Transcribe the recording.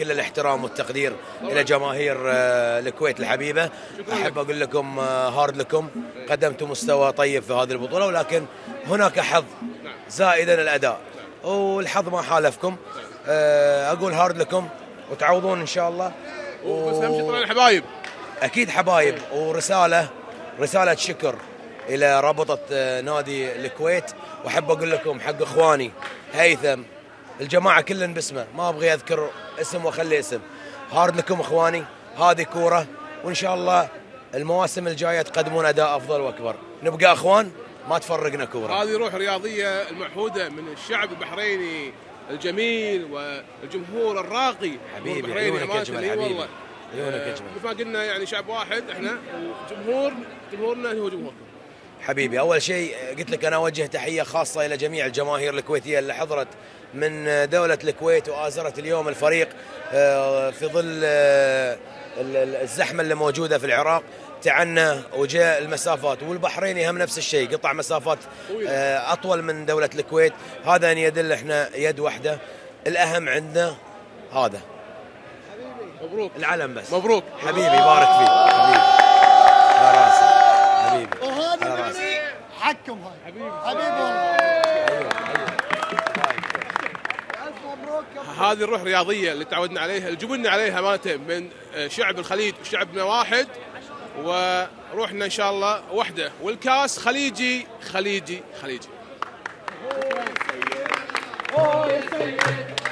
كل الاحترام والتقدير إلى جماهير الكويت الحبيبة. أحب أقول لكم هارد لكم، قدمتم مستوى طيب في هذه البطولة، ولكن هناك حظ زائدا الأداء، والحظ ما حالفكم. أقول هارد لكم وتعوضون إن شاء الله. بس أهم شيء طلعنا حبايب، أكيد حبايب. ورسالة شكر إلى رابطة نادي الكويت. وأحب أقول لكم حق إخواني هيثم، الجماعة كلن باسمه، ما أبغي أذكر اسم وأخلي اسم. هارد لكم إخواني، هذه كورة، وإن شاء الله المواسم الجاية تقدمون أداء أفضل وأكبر. نبقى أخوان، ما تفرقنا كورة. هذه روح رياضية المعهودة من الشعب البحريني الجميل والجمهور الراقي. حبيبي عيونك أجمل حبيبي، عيونك أجمل. مثل ما قلنا يعني شعب واحد احنا، جمهورنا هو جمهوركم. حبيبي أول شيء قلت لك أنا أوجه تحية خاصة إلى جميع الجماهير الكويتية اللي حضرت من دولة الكويت وآزرت اليوم الفريق في ظل الزحمة اللي موجودة في العراق. تعنى وجاء المسافات، والبحريني هم نفس الشيء، قطع مسافات أطول من دولة الكويت. هذا أن يدل إحنا يد واحدة. الأهم عندنا هذا، مبروك العلم بس. مبروك حبيبي، بارك فيك حبيبي، على راسي حبيبي، على راسي حكم هاي حبيبي والله. هذه الروح الرياضية اللي تعودنا عليها، اللي جبلنا عليها أمانة من شعب الخليج وشعبنا واحد، وروحنا إن شاء الله وحدة، والكاس خليجي خليجي خليجي.